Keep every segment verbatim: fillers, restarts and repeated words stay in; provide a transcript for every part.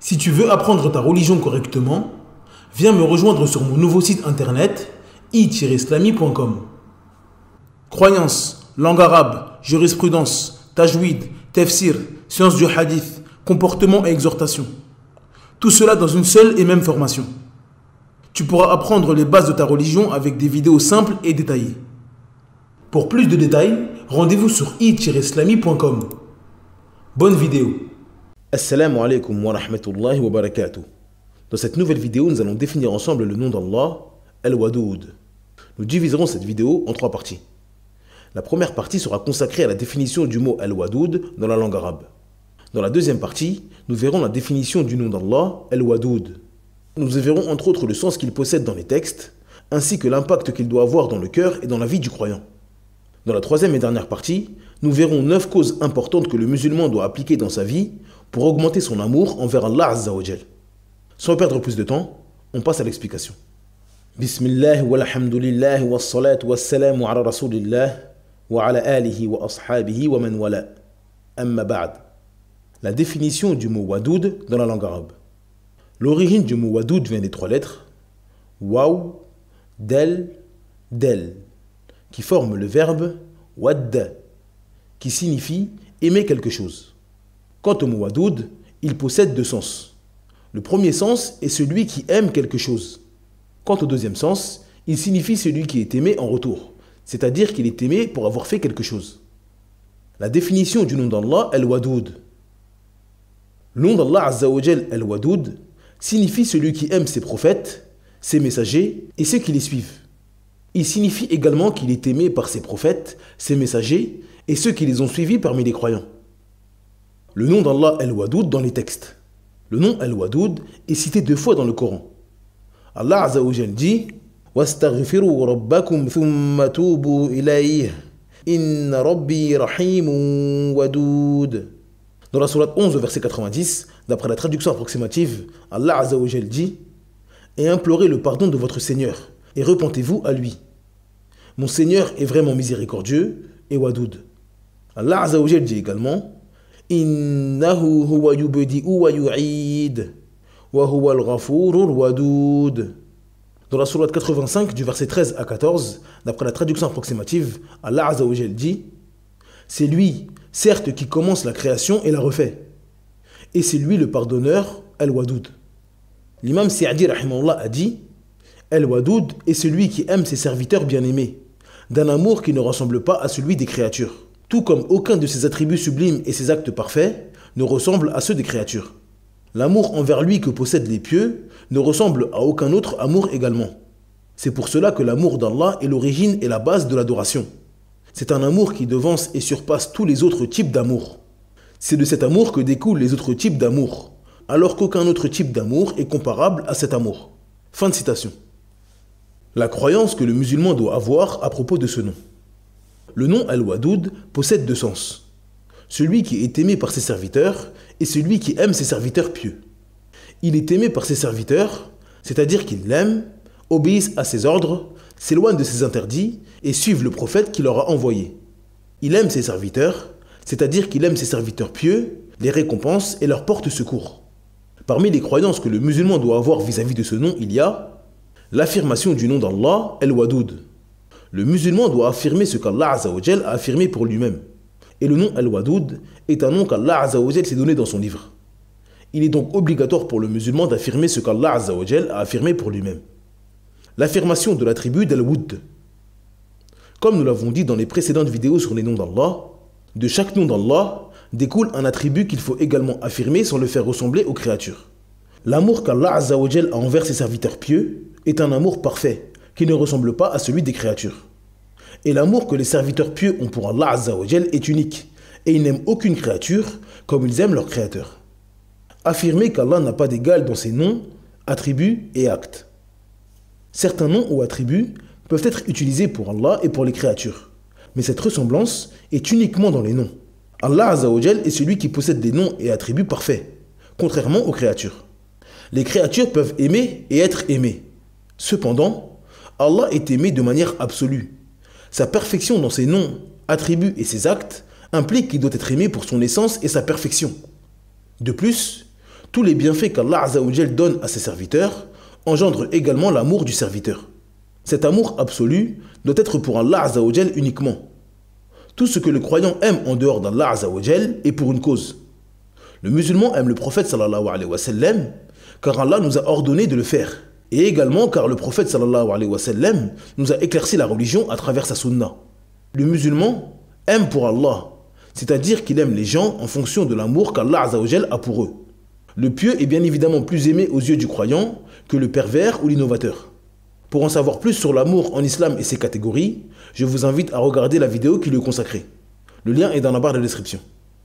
Si tu veux apprendre ta religion correctement, viens me rejoindre sur mon nouveau site internet i tiret islami point com. Croyances, langue arabe, jurisprudence, tajwid, tafsir, sciences du hadith, comportement et exhortation. Tout cela dans une seule et même formation. Tu pourras apprendre les bases de ta religion avec des vidéos simples et détaillées. Pour plus de détails, rendez-vous sur i tiret islami point com. Bonne vidéo. Assalamu alaikum wa rahmatullahi wa barakatuh. Dans cette nouvelle vidéo, nous allons définir ensemble le nom d'Allah, Al-Wadoud. Nous diviserons cette vidéo en trois parties. La première partie sera consacrée à la définition du mot Al-Wadoud dans la langue arabe. Dans la deuxième partie, nous verrons la définition du nom d'Allah, Al-Wadoud. Nous verrons entre autres le sens qu'il possède dans les textes, ainsi que l'impact qu'il doit avoir dans le cœur et dans la vie du croyant. Dans la troisième et dernière partie, nous verrons neuf causes importantes que le musulman doit appliquer dans sa vie pour augmenter son amour envers Allah Azza wa Jal. Sans perdre plus de temps, on passe à l'explication. Bismillah walhamdulillah wa salatu wa salamu ala rasulillah wa ala alihi wa ashabihi wa man wala. Amma ba'd. La définition du mot wadoud dans la langue arabe. L'origine du mot wadoud vient des trois lettres waw, del, del, qui forment le verbe wadda, qui signifie aimer quelque chose. Quant au mot wadoud, il possède deux sens. Le premier sens est celui qui aime quelque chose. Quant au deuxième sens, il signifie celui qui est aimé en retour, c'est-à-dire qu'il est aimé pour avoir fait quelque chose. La définition du nom d'Allah, Al-Wadoud. Le nom d'Allah Azza wa Jal, Al-Wadoud, signifie celui qui aime ses prophètes, ses messagers et ceux qui les suivent. Il signifie également qu'il est aimé par ses prophètes, ses messagers et ceux qui les ont suivis parmi les croyants. Le nom d'Allah Al-Wadoud dans les textes. Le nom Al-Wadoud est cité deux fois dans le Coran. Allah Azza wa Jal dit وَاسْتَغْفِرُوا رَبَّكُمْ ثُمَّ تُوبُوا إِلَيْهِ إِنَّ رَبِّي رَحِيمٌ وَدُودٌ. Dans la sourate onze, verset quatre-vingt-dix, d'après la traduction approximative, Allah Azza wa Jal dit et implorez le pardon de votre Seigneur et repentez-vous à lui. Mon Seigneur est vraiment miséricordieux et wadoud. Allah Azza wa Jal dit également Innahu huwa yubdi'u wa yu'id wa huwa al-ghafurur wadud. Dans la sourate quatre-vingt-cinq du verset treize à quatorze, d'après la traduction approximative, Allah Azza wa Jal dit c'est lui, certes, qui commence la création et la refait. Et c'est lui le pardonneur, Al-Wadoud. L'imam Sa'di rahimahullah a dit Al-Wadoud est celui qui aime ses serviteurs bien-aimés, d'un amour qui ne ressemble pas à celui des créatures, tout comme aucun de ses attributs sublimes et ses actes parfaits ne ressemble à ceux des créatures. L'amour envers lui que possèdent les pieux ne ressemble à aucun autre amour également. C'est pour cela que l'amour d'Allah est l'origine et la base de l'adoration. C'est un amour qui devance et surpasse tous les autres types d'amour. C'est de cet amour que découlent les autres types d'amour, alors qu'aucun autre type d'amour est comparable à cet amour. Fin de citation. La croyance que le musulman doit avoir à propos de ce nom. Le nom Al-Wadoud possède deux sens. Celui qui est aimé par ses serviteurs et celui qui aime ses serviteurs pieux. Il est aimé par ses serviteurs, c'est-à-dire qu'il l'aime, obéissent à ses ordres, s'éloignent de ses interdits et suivent le prophète qui leur a envoyé. Il aime ses serviteurs, c'est-à-dire qu'il aime ses serviteurs pieux, les récompense et leur porte secours. Parmi les croyances que le musulman doit avoir vis-à-vis de ce nom, il y a l'affirmation du nom d'Allah, Al-Wadoud. Le musulman doit affirmer ce qu'Allah Azza wa Jal a affirmé pour lui-même. Et le nom Al-Wadoud est un nom qu'Allah Azza wa Jal s'est donné dans son livre. Il est donc obligatoire pour le musulman d'affirmer ce qu'Allah Azza wa Jal a affirmé pour lui-même. L'affirmation de l'attribut d'Al-Woud. Comme nous l'avons dit dans les précédentes vidéos sur les noms d'Allah, de chaque nom d'Allah découle un attribut qu'il faut également affirmer sans le faire ressembler aux créatures. L'amour qu'Allah Azza wa Jal a envers ses serviteurs pieux est un amour parfait, qui ne ressemble pas à celui des créatures. Et l'amour que les serviteurs pieux ont pour Allah Azza wa Jal est unique, et ils n'aiment aucune créature comme ils aiment leur créateur. Affirmer qu'Allah n'a pas d'égal dans ses noms, attributs et actes. Certains noms ou attributs peuvent être utilisés pour Allah et pour les créatures, mais cette ressemblance est uniquement dans les noms. Allah Azza wa Jal est celui qui possède des noms et attributs parfaits, contrairement aux créatures. Les créatures peuvent aimer et être aimées. Cependant, Allah est aimé de manière absolue. Sa perfection dans ses noms, attributs et ses actes implique qu'il doit être aimé pour son essence et sa perfection. De plus, Tous les bienfaits qu'Allah Azza wa Jal donne à ses serviteurs engendrent également l'amour du serviteur. Cet amour absolu doit être pour Allah Azza wa Jal uniquement. Tout ce que le croyant aime en dehors d'Allah Azza wa Jal est pour une cause. Le musulman aime le prophète sallallahu alayhi wa sallam car Allah nous a ordonné de le faire. Et également car le prophète sallallahu alayhi wa sallam nous a éclairci la religion à travers sa sunna. Le musulman aime pour Allah, c'est-à-dire qu'il aime les gens en fonction de l'amour qu'Allah Azza wa Jal a pour eux. Le pieux est bien évidemment plus aimé aux yeux du croyant que le pervers ou l'innovateur. Pour en savoir plus sur l'amour en islam et ses catégories, je vous invite à regarder la vidéo qui lui est consacrée. Le lien est dans la barre de description.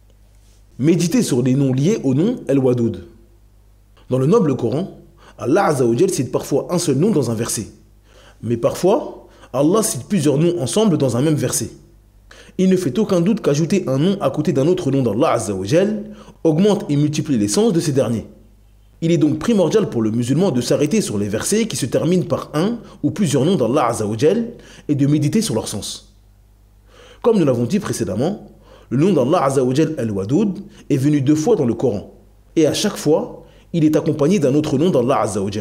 Méditez sur les noms liés au nom El-Wadoud. Dans le noble Coran, Allah Azza wa Jal cite parfois un seul nom dans un verset. Mais parfois, Allah cite plusieurs noms ensemble dans un même verset. Il ne fait aucun doute qu'ajouter un nom à côté d'un autre nom d'Allah Azza wa Jal augmente et multiplie les sens de ces derniers. Il est donc primordial pour le musulman de s'arrêter sur les versets qui se terminent par un ou plusieurs noms d'Allah Azza wa Jal et de méditer sur leur sens. Comme nous l'avons dit précédemment, le nom d'Allah Azza wa Jal Al-Wadoud est venu deux fois dans le Coran. Et à chaque fois, il est accompagné d'un autre nom d'Allah Azza wa Jal.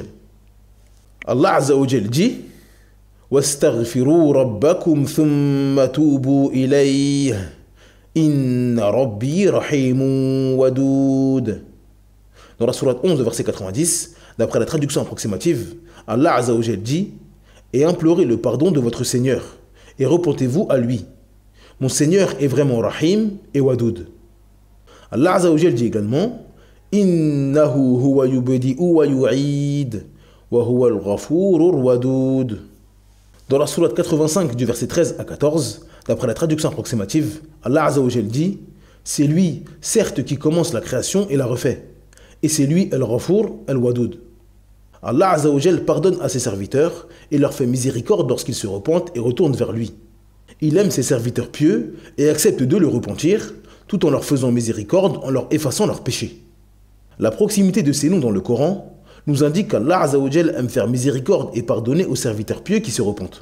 Allah Azza wa Jal dit وَاسْتَغْفِرُوا رَبَّكُمْ ثُمَّ تُوبُوا إِلَيْهِ إِنَّ رَبِّي رَحِيمٌ وَدُودٌ. Dans la sourate onze, verset quatre-vingt-dix, d'après la traduction approximative, Allah Azza wa Jal dit « Et implorez le pardon de votre Seigneur, et repentez-vous à lui. Mon Seigneur est vraiment Rahim et Wadoud. » Allah Azza wa Jal dit également « Innahu huwa yubdi'u wa yu'id, wa huwa al-ghafurur wadoud. » Dans la sourate quatre-vingt-cinq du verset treize à quatorze, d'après la traduction approximative, Allah Azza wa Jal dit « C'est lui, certes, qui commence la création et la refait. Et c'est lui, Al-Ghafur, Al-Wadoud. » Allah Azza wa Jal pardonne à ses serviteurs et leur fait miséricorde lorsqu'ils se repentent et retournent vers lui. Il aime ses serviteurs pieux et accepte de le repentir, tout en leur faisant miséricorde, en leur effaçant leurs péchés. La proximité de ces noms dans le Coran nous indique qu'Allah Azza wa Jal aime faire miséricorde et pardonner aux serviteurs pieux qui se repentent.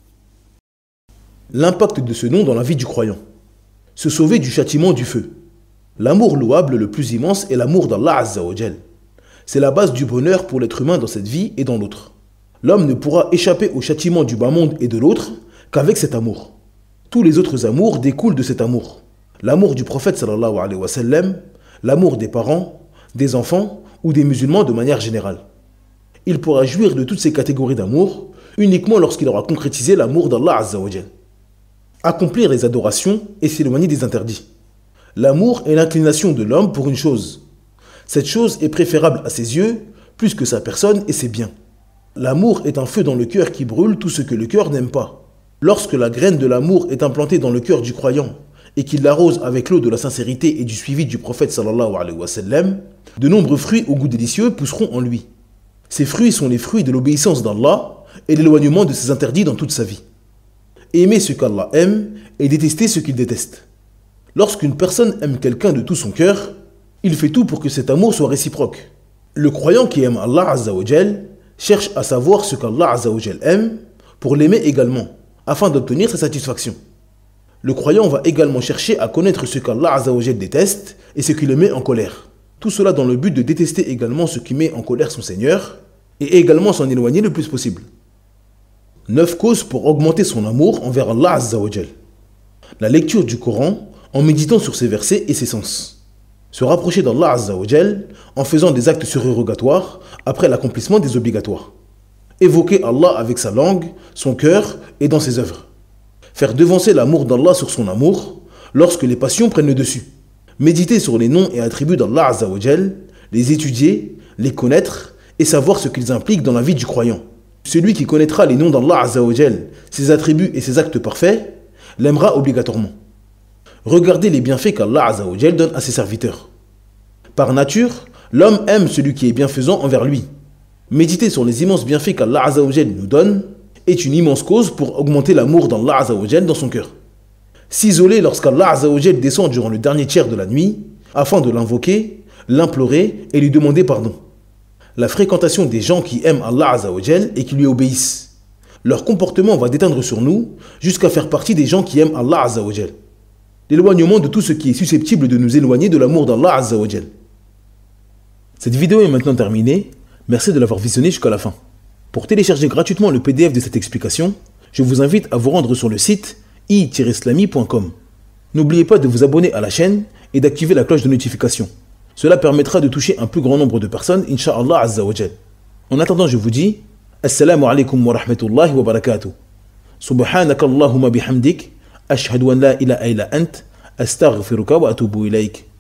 L'impact de ce nom dans la vie du croyant. Se sauver du châtiment du feu. L'amour louable le plus immense est l'amour d'Allah Azza wa Jal. C'est la base du bonheur pour l'être humain dans cette vie et dans l'autre. L'homme ne pourra échapper au châtiment du bas monde et de l'autre qu'avec cet amour. Tous les autres amours découlent de cet amour. L'amour du prophète sallallahu alayhi wa sallam, l'amour des parents, des enfants ou des musulmans de manière générale. Il pourra jouir de toutes ces catégories d'amour uniquement lorsqu'il aura concrétisé l'amour d'Allah Azza wa Jal. Accomplir les adorations et s'éloigner des interdits. L'amour est l'inclination de l'homme pour une chose. Cette chose est préférable à ses yeux plus que sa personne et ses biens. L'amour est un feu dans le cœur qui brûle tout ce que le cœur n'aime pas. Lorsque la graine de l'amour est implantée dans le cœur du croyant et qu'il l'arrose avec l'eau de la sincérité et du suivi du prophète sallallahu alayhi wa sallam, de nombreux fruits au goût délicieux pousseront en lui. Ces fruits sont les fruits de l'obéissance d'Allah et l'éloignement de ses interdits dans toute sa vie. Aimer ce qu'Allah aime et détester ce qu'il déteste. Lorsqu'une personne aime quelqu'un de tout son cœur, il fait tout pour que cet amour soit réciproque. Le croyant qui aime Allah Azza wa Jal cherche à savoir ce qu'Allah Azza wa Jal aime pour l'aimer également, afin d'obtenir sa satisfaction. Le croyant va également chercher à connaître ce qu'Allah Azza wa Jal déteste et ce qui le met en colère. Tout cela dans le but de détester également ce qui met en colère son Seigneur et également s'en éloigner le plus possible. Neuf causes pour augmenter son amour envers Allah Azza wa Jal. La lecture du Coran en méditant sur ses versets et ses sens. Se rapprocher d'Allah Azza wa Jal en faisant des actes surérogatoires après l'accomplissement des obligatoires. Évoquer Allah avec sa langue, son cœur et dans ses œuvres. Faire devancer l'amour d'Allah sur son amour lorsque les passions prennent le dessus. Méditer sur les noms et attributs d'Allah Azza wa Jal, les étudier, les connaître et savoir ce qu'ils impliquent dans la vie du croyant. Celui qui connaîtra les noms d'Allah Azza wa Jal, ses attributs et ses actes parfaits, l'aimera obligatoirement. Regardez les bienfaits qu'Allah Azza wa Jal donne à ses serviteurs. Par nature, l'homme aime celui qui est bienfaisant envers lui. Méditer sur les immenses bienfaits qu'Allah Azza wa Jal nous donne est une immense cause pour augmenter l'amour d'Allah Azza wa Jal dans son cœur. S'isoler lorsqu'Allah Azza wa Jal descend durant le dernier tiers de la nuit, afin de l'invoquer, l'implorer et lui demander pardon. La fréquentation des gens qui aiment Allah Azza wa Jal et qui lui obéissent. Leur comportement va déteindre sur nous jusqu'à faire partie des gens qui aiment Allah Azza wa Jal. L'éloignement de tout ce qui est susceptible de nous éloigner de l'amour d'Allah Azza wa Jal. Cette vidéo est maintenant terminée. Merci de l'avoir visionnée jusqu'à la fin. Pour télécharger gratuitement le P D F de cette explication, je vous invite à vous rendre sur le site i tiret islami point com. N'oubliez pas de vous abonner à la chaîne et d'activer la cloche de notification. Cela permettra de toucher un plus grand nombre de personnes, Inch'Allah Azza wa Jal. En attendant, je vous dis Assalamu alaikum wa rahmatullahi wa barakatuh. Subhanaka Allahumma bihamdik, ashhadu an la ilaha illa ant, astaghfiruka wa atubu ilayk.